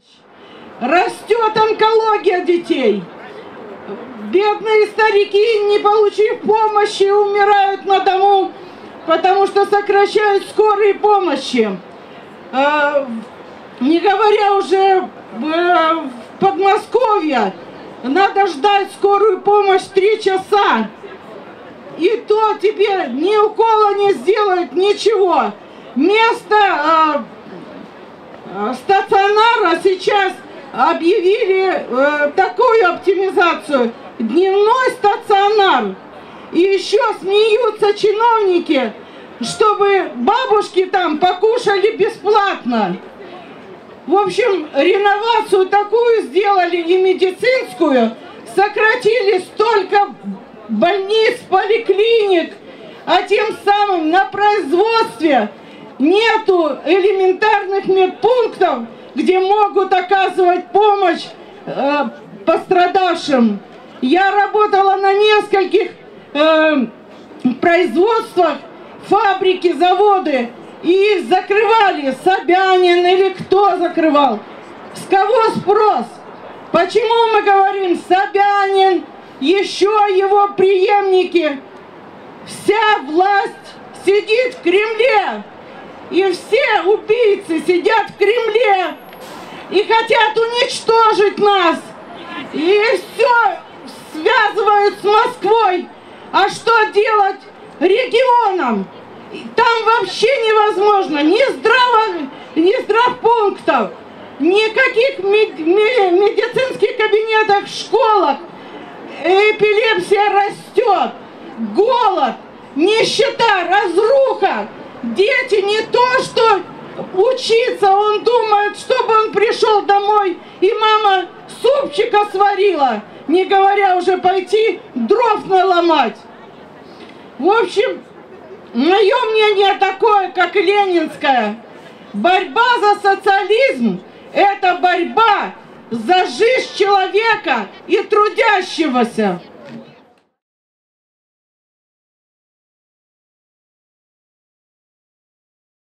Растет онкология детей. Бедные старики, не получив помощи, умирают на дому, потому что сокращают скорые помощи. Не говоря уже в Подмосковье, надо ждать скорую помощь 3 часа. И то тебе ни укола не сделают, ничего. Вместо стационара сейчас объявили такую оптимизацию. Дневной стационар. И еще смеются чиновники, чтобы бабушки там покушали бесплатно. В общем, реновацию такую сделали и медицинскую, сократили столько больниц, поликлиник, а тем самым на производстве нету элементарных медпунктов, где могут оказывать помощь пострадавшим. Я работала на нескольких производствах, фабрики, заводы, и их закрывали. Собянин или кто закрывал? С кого спрос? Почему мы говорим Собянин, еще его преемники? Вся власть сидит в Кремле. И все убийцы сидят в Кремле и хотят уничтожить нас. И все связывают с Москвой. А что делать регионам? Там вообще невозможно ни здравпунктов, никаких медицинских кабинетов в школах. Эпилепсия растет, голод, нищета, разруха. Дети не то что учиться, он думает, чтобы он пришел домой и мама супчика сварила, не говоря уже пойти дров наломать. В общем, мое мнение такое, как и ленинское. Борьба за социализм – это борьба за жизнь человека и трудящегося.